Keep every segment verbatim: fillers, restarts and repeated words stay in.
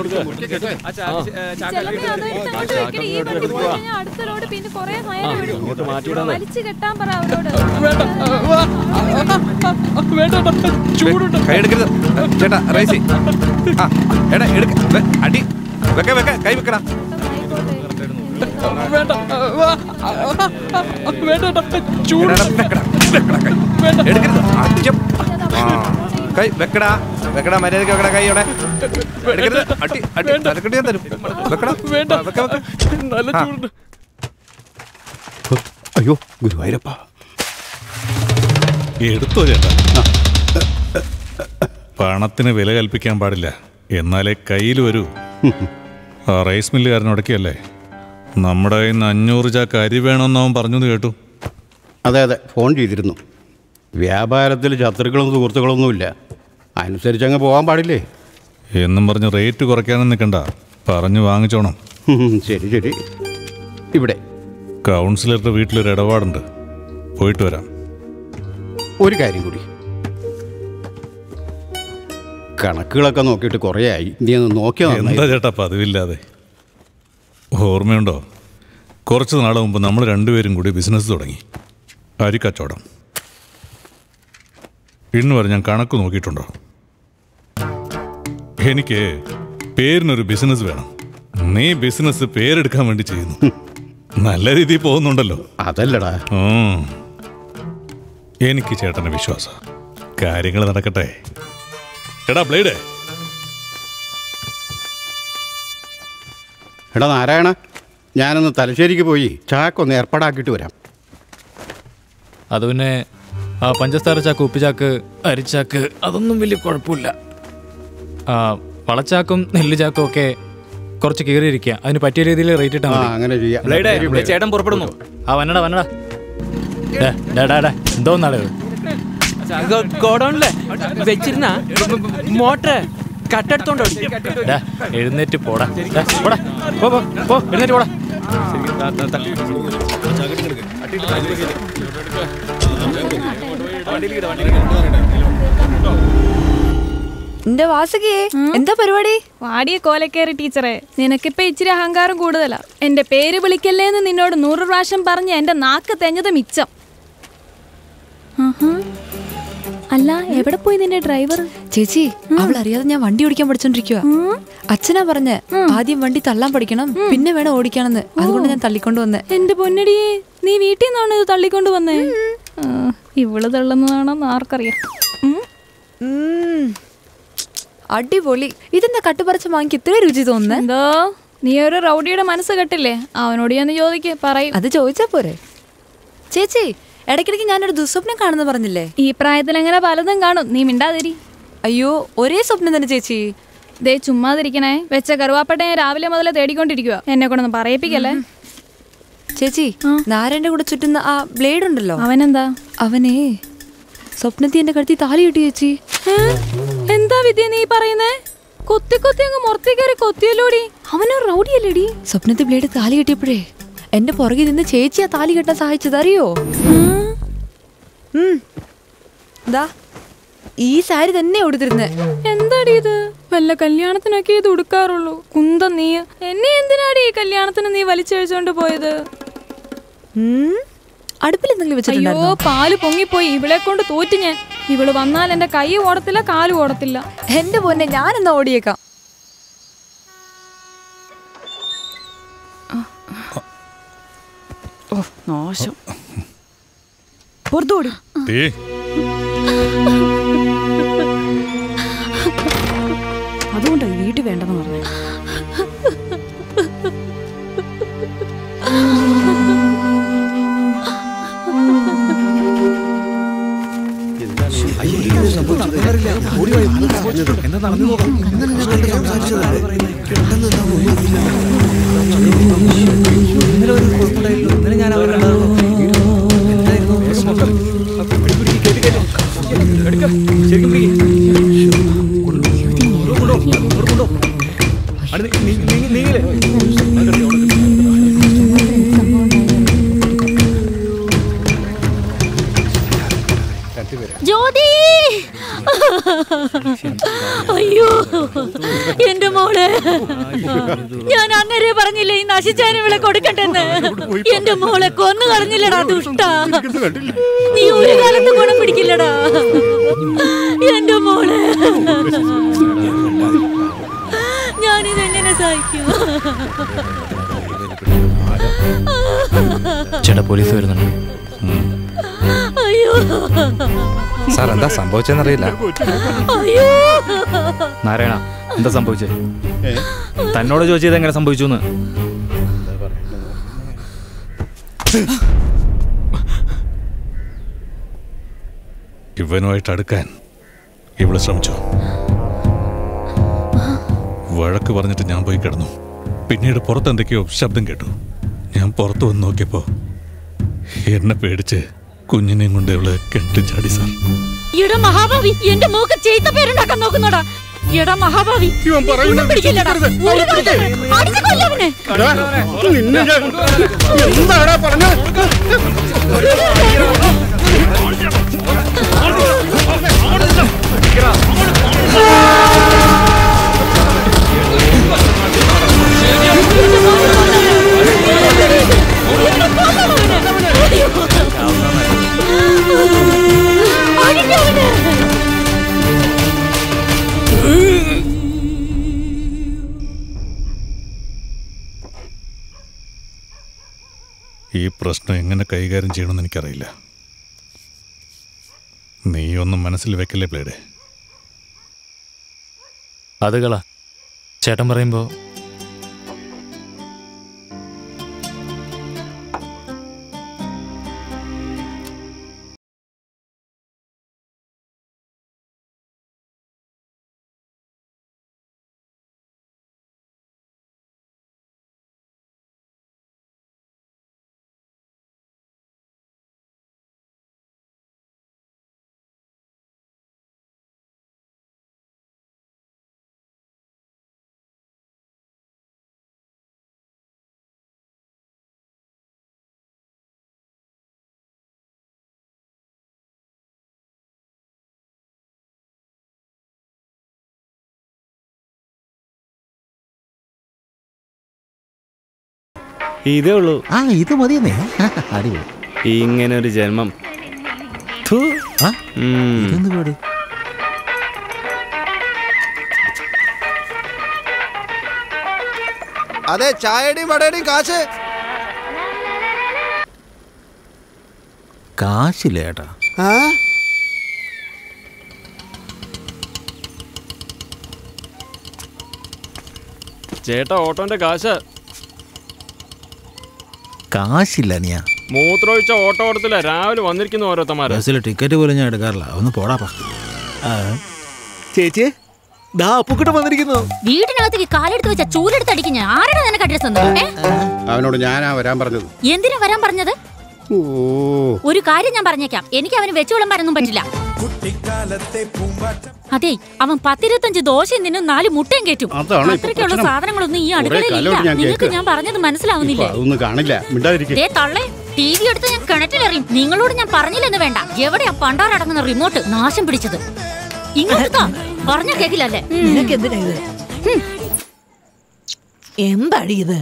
കൈയെടുക്കരുത് ചേട്ടാ. റൈസി ആ എടാ എടുക്ക അടി വെക്ക വെക്ക കൈ വെക്കടാ. കൈ വെക്കടാ വെക്കടാ മര്യാദക്ക് വെക്കടാ. കൈ ഇവിടെ എടുക്കരുത്. അടി അടി തലക്കെട്ടി ഞാൻ തരും. വെക്കടാ വെക്ക വെക്ക. അയ്യോ ഗുരുവായൂരപ്പ എടുത്തോ ചേട്ടാ. പണത്തിന് വില കൽപ്പിക്കാൻ പാടില്ല, എന്നാലേ കയ്യിൽ വരൂ. ആ റൈസ് മില്ലുകാരനോടൊക്കെയല്ലേ നമ്മുടെ കയ്യിൽ നിന്ന് അഞ്ഞൂറ് ചാക്ക് അരി വേണമെന്ന് അവൻ പറഞ്ഞു കേട്ടു. അതെ അതെ ഫോൺ ചെയ്തിരുന്നു. വ്യാപാരത്തിൽ ശത്രുക്കളും സുഹൃത്തുക്കളൊന്നുമില്ല, അനുസരിച്ച് അങ്ങ് പോകാൻ പാടില്ലേ എന്നും പറഞ്ഞ് റേറ്റ് കുറയ്ക്കാനും നിൽക്കണ്ട, പറഞ്ഞു വാങ്ങിച്ചോണം. ശരി ശരി. ഇവിടെ കൗൺസിലറുടെ വീട്ടിലൊരു ഇടപാടുണ്ട്, പോയിട്ട് വരാം. ഒരു കാര്യം കൂടി, കണക്കുകളൊക്കെ നോക്കിയിട്ട് കുറേ ആയി, നീ ഒന്ന് നോക്കിയാൽ എന്താ ചേട്ടാ പതിവില്ലാതെ. ഓർമ്മയുണ്ടോ, കുറച്ച് നാൾ മുമ്പ് നമ്മൾ രണ്ടുപേരും കൂടി ബിസിനസ് തുടങ്ങി, അരിക്കച്ചവടം. ഇന്ന് വരെ ഞാൻ കണക്ക് നോക്കിയിട്ടുണ്ടോ? എനിക്ക് പേരിനൊരു ബിസിനസ് വേണം. നീ ബിസിനസ് പേരെടുക്കാൻ വേണ്ടി ചെയ്യുന്നു, നല്ല രീതിയിൽ പോകുന്നുണ്ടല്ലോ. അതല്ലടാ, എനിക്ക് ചേട്ടന് വിശ്വാസം, കാര്യങ്ങൾ നടക്കട്ടെ. എടാ ബ്ലേഡ്. എടാ നാരായണ, ഞാനൊന്ന് തലശ്ശേരിക്ക് പോയി ചാക്കൊന്ന് ഏർപ്പാടാക്കിയിട്ട് വരാം. അത് പിന്നെ ആ പഞ്ചസാര ചാക്ക്, ഉപ്പിച്ചാക്ക്, അരിച്ചാക്ക് അതൊന്നും വലിയ കുഴപ്പമില്ല. ആ വളച്ചാക്കും നെല്ല് ചാക്കും ഒക്കെ കുറച്ച് കീറിയിരിക്കുക, അതിന് പറ്റിയ രീതിയിൽ റേറ്റ് ഇട്ടാൽ മതി. അങ്ങനെ ചെയ്യാം. ചേട്ടൻ പുറപ്പെടുന്നു. ആ വന്നടാ വന്നടാ. എന്തോന്നാളെ ഗോഡൌണിലെ വെച്ചിരുന്ന മോട്ടർ കട്ടെടുത്തോണ്ടോ? എഴുന്നേറ്റ് പോടാ പോടാ പോ പോ എഴുന്നേറ്റ് പോടാ. എന്റെ വാസുകിയേ, എന്താ പരിപാടി? വാടിയ കോലക്കേറി ടീച്ചറെ, നിനക്കിപ്പ ഇച്ചിരി അഹങ്കാരം കൂടുതലാ. എന്റെ പേര് വിളിക്കല്ലേന്ന് നിന്നോട് നൂറ് പ്രാവശ്യം പറഞ്ഞ് എന്റെ നാക്ക് തെഞ്ഞത് മിച്ചം. അല്ല, എവിടെ പോയി നിന്റെ ഡ്രൈവർ? ചേച്ചി, അവൾ അറിയാതെ ഞാൻ വണ്ടി ഓടിക്കാൻ പഠിച്ചോണ്ടിരിക്കുക. അച്ഛനാ പറഞ്ഞ് ആദ്യം വണ്ടി തള്ളാൻ പഠിക്കണം, പിന്നെ വേണം ഓടിക്കണമെന്ന്. അതുകൊണ്ട് ഞാൻ തള്ളിക്കൊണ്ട് വന്നേ. എന്റെ പൊന്നടിയെ, നീ വീട്ടിൽ നിന്നാണ് ഇത് തള്ളിക്കൊണ്ട് വന്നേ? ഇവള് തള്ളുന്നതാണെന്ന് ആർക്കറിയാം. അടിപൊളി. ഇതെന്താ കട്ടുപറിച്ച് വാങ്ങിക്ക് ഇത്രേ രുചി തോന്നുന്നു? എന്തോ നീ ഒരു റൗഡിയുടെ മനസ്സ് കെട്ടില്ലേ, അവനോട് ഞാൻ ചോദിക്ക്, പറയും. അത് ചോദിച്ചാ പോരെ? ചേച്ചി, ഇടയ്ക്കിടയ്ക്ക് ഞാനൊരു ദുസ്വപ്നം കാണുന്നു പറഞ്ഞില്ലേ? ഈ പ്രായത്തിൽ എങ്ങനെ പലതും കാണും, നീ മിണ്ടാതിരി. അയ്യോ, ഒരേ സ്വപ്നം തന്നെ ചേച്ചി. ദേ ചുമ്മാതിരിക്കണേ, വെച്ച കറുവാപ്പട്ടെ രാവിലെ മുതലേ തേടിക്കൊണ്ടിരിക്കുക, എന്നെ കൊണ്ടൊന്നും പറയിപ്പിക്കല്ലേ. ചേച്ചി, നാരായണന്റെ കൂടെ ചുറ്റുന്ന ആ ബ്ലേഡ് ഉണ്ടല്ലോ, അവനെന്താ? അവനേ സ്വപ്നത്തി എന്റെ കഴുത്തി താലി കിട്ടി ചേച്ചി. എന്താ വിദ്യ നീ പറയുന്നേ? കൊത്തി കൊത്തി അങ്ങ് മുറത്തി കയറി കൊത്തിയല്ലോടി. അവനൊരു റൗഡിയല്ലേടി. സ്വപ്നത്തിൽ ബ്ലേഡ് താലി കെട്ടിയപ്പോഴേ എന്റെ പുറകിൽ നിന്ന് ചേച്ചിയാ താലി കെട്ടാൻ സഹായിച്ചത്, അറിയോ? ഈ സാരി തന്നെ ഉടുത്തിരുന്നേ. എന്താടി ഇത്? വല്ല കല്യാണത്തിനൊക്കെ ഇത് ഉടുക്കാറുള്ളൂ. കുന്തം നീ. എന്നെ എന്തിനാടി ഈ കല്യാണത്തിന് നീ വലിച്ചഴിച്ചോണ്ട് പോയത്? അടുപ്പിൽ എന്തെങ്കിലും വെച്ചിട്ടുണ്ടായിരുന്നോ? അയ്യോ, പാല് പൊങ്ങിപ്പോയി. ഇവളെ കൊണ്ട് തോറ്റു ഞാൻ. ഇവള് വന്നാൽ എന്റെ കൈ ഓടത്തില്ല, കാല് ഓടത്തില്ല. എന്റെ പൊന്നെ, ഞാൻ എന്നാ ഓടിയേക്കാം. നാശം. പുറത്തോടി. അതുകൊണ്ടാ വീട്ടിൽ വേണ്ടെന്ന് പറഞ്ഞു. എന്താ നടന്നു നോക്കാം. ഇന്നലെ ഒരു കുഴപ്പമുണ്ടായില്ലോ. ഇന്നലെ ഞാൻ അവരെ ജ്യോതി, അയ്യോ എന്റെ മോളെ, ഞാൻ അന്നേരെ പറഞ്ഞില്ലേ ഈ നശിച്ചാനും ഇവിടെ കൊടുക്കട്ടെന്ന്. എന്റെ മോളെ കൊന്നു കളഞ്ഞില്ലടാ ദുഷ്ട. നീ ഒരു കാലത്ത് ഗുണം പിടിക്കില്ലടാ എന്റെ മോളെ. ഞാനിതെങ്ങനെ സഹിക്കും? ചേട്ടാ പോലീസ് വരുന്നുണ്ട്. അയ്യോ സാർ എന്താ സംഭവിച്ചെന്നറിയില്ല. അയ്യോ നാരായണ, എന്താ സംഭവിച്ചത്? തന്നോട് ചോദിച്ചത് എങ്ങനെ സംഭവിച്ചു എന്ന്. ഇവനുമായിട്ട് അടുക്കാൻ ഇവിടെ ശ്രമിച്ചു. വഴക്ക് പറഞ്ഞിട്ട് ഞാൻ പോയി കിടന്നു. പിന്നീട് പുറത്തെന്തൊക്കെയോ ശബ്ദം കേട്ടു. ഞാൻ പുറത്തു വന്ന് നോക്കിയപ്പോ എന്നെ പേടിച്ച് കുഞ്ഞിനെയും കൊണ്ട് ഇവള് കെട്ടി ചാടി സാർ. എടാ മഹാഭാവി, എന്റെ മോക്ക് ചെയ്ത പേരുണ്ടാക്കാൻ നോക്കുന്നോടാ. എടാ മഹാഭാവി, ഒന്നും പിടിക്കില്ലടാ. ഒരു പിടിക്ക്. അടിച്ച് കൊല്ലവനെ. എന്താടാ പറഞ്ഞത്? ഈ പ്രശ്നം എങ്ങനെ കൈകാര്യം ചെയ്യണമെന്ന് എനിക്കറിയില്ല. നീ ഒന്നും മനസ്സിൽ വെക്കല്ലേ പ്ലേഡേ. അത് കള ചേട്ടൻ പറയുമ്പോ ഇതേ ഉള്ളൂ. ആ ഇത് മതിയെന്നേ. അടിപൊളി. ഇങ്ങനെ ഒരു ജന്മം. അതെ, ചായയുടെയും വടയുടെയും കാശ്. കാശില്ല ഏട്ടാ. ചേട്ടാ ഓട്ടോന്റെ കാശ്. കാശില്ല നീയാ. മൂത്രമൊഴിച്ച ഓട്ടോ ഓടത്തില്ല. രാവിലെ വന്നിരിക്കുന്നു ഓരോരുത്തന്മാര്. ബസ്സിൽ ടിക്കറ്റ് പോലും ഞാൻ എടുക്കാറില്ല. ഒന്ന് പോടാപ്പാ. ചേച്ചി ദാ അപ്പുക്കുട്ട വന്നിരിക്കുന്നു. വീടിനകത്തേക്ക് കാലെടുത്ത് വെച്ച ചൂലെടുത്ത് അടിക്കും ഞാൻ. ആരാണ് നിനക്ക് അഡ്രസ് തന്നത്? അവനോട് ഞാനാ വരാൻ പറഞ്ഞത്. എന്തിനാ വരാൻ പറഞ്ഞത്? ഒരു കാര്യം ഞാൻ പറഞ്ഞേക്കാം, എനിക്ക് അവന് വെച്ചു വിളമ്പാനൊന്നും പറ്റില്ല. അതെ, അവൻ പത്തിരുപത്തഞ്ച് ദോശയും നിന്നും നാല് മുട്ടയും കേറ്റും. അത്രയ്ക്കുള്ള സാധനങ്ങളൊന്നും ഈ അടുക്കളയിലില്ല. നിങ്ങൾക്ക് ഞാൻ പറഞ്ഞത് മനസ്സിലാവുന്നില്ലേ? തള്ളേ, ടി വി എടുത്ത് ഞാൻ കിണറ്റിലെറിയും. നിങ്ങളോട് ഞാൻ പറഞ്ഞില്ലെന്ന് വേണ്ട. എവിടെയാ പണ്ടാറടങ്ങുന്ന റിമോട്ട്? നാശം പിടിച്ചത്. ഇങ്ങോട്ടാ പറഞ്ഞ കേക്കില്ലല്ലേ? നിനക്ക് എന്തിനാ ഇത്? എന്താടി ഇത്?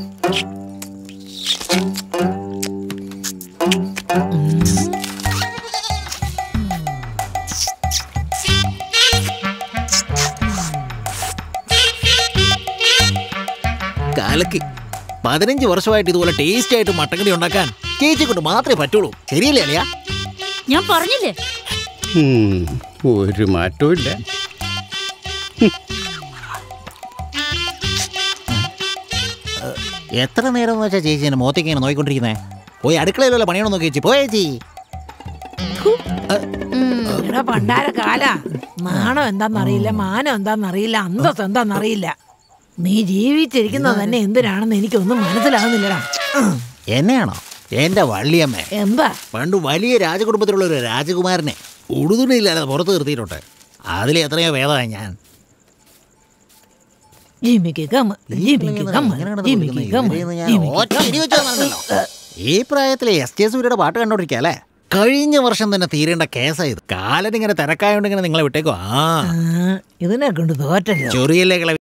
കാലക്ക് പതിനഞ്ച് വർഷമായിട്ട് ഇതുപോലെ ടേസ്റ്റ് ആയിട്ട് മട്ടക്കറി ഉണ്ടാക്കാൻ ചേച്ചി കൊണ്ട് മാത്രമേ പറ്റുള്ളൂ. ശരിയല്ലേ അല്ലയാ? ഞാൻ പറഞ്ഞില്ലേ? ഒരു മാറ്റവും ഇല്ല. എത്ര നേരം എന്ന് വെച്ചാൽ ചേച്ചി എന്നെ മുഖത്തേക്ക് ഇങ്ങനെ നോക്കിക്കൊണ്ടിരിക്കുന്നേ? പോയി അടുക്കളയിലുള്ള പണിയാണോ നോക്കി ചേച്ചി? പോയ ചേച്ചി. പണ്ടാര കാല നാണം എന്താന്നറിയില്ല, മാനം എന്താന്നറിയില്ല, അന്തസ് എന്താന്നറിയില്ല. നീ ജീവിച്ചിരിക്കുന്നത് തന്നെ എന്തിനാണെന്ന് എനിക്കൊന്നും മനസ്സിലാവുന്നില്ലടാ. എന്നെയാണോ? എന്റെ വള്ളിയമ്മ എന്താ പണ്ട് വലിയ രാജകുടുംബത്തിലുള്ള ഒരു രാജകുമാരനെ ഉടുതുണിയില്ലാതെ പുറത്ത് നിർത്തിയിട്ടുണ്ട്. അതിൽ എത്രയോ ഭേദമായി ഞാൻ. ഈ പ്രായത്തിലെ എസ് ജെ സൂര്യയുടെ പാട്ട് കണ്ടോണ്ടിരിക്കല്ലേ? കഴിഞ്ഞ വർഷം തന്നെ തീരേണ്ട കേസായത്. കാലനിങ്ങനെ തിരക്കായോണ്ട് ഇങ്ങനെ നിങ്ങളെ വിട്ടേക്കോ. ആ ഇതിനെ കൊണ്ട് തോറ്റല്ലോ. ചൊറിയല്ലേ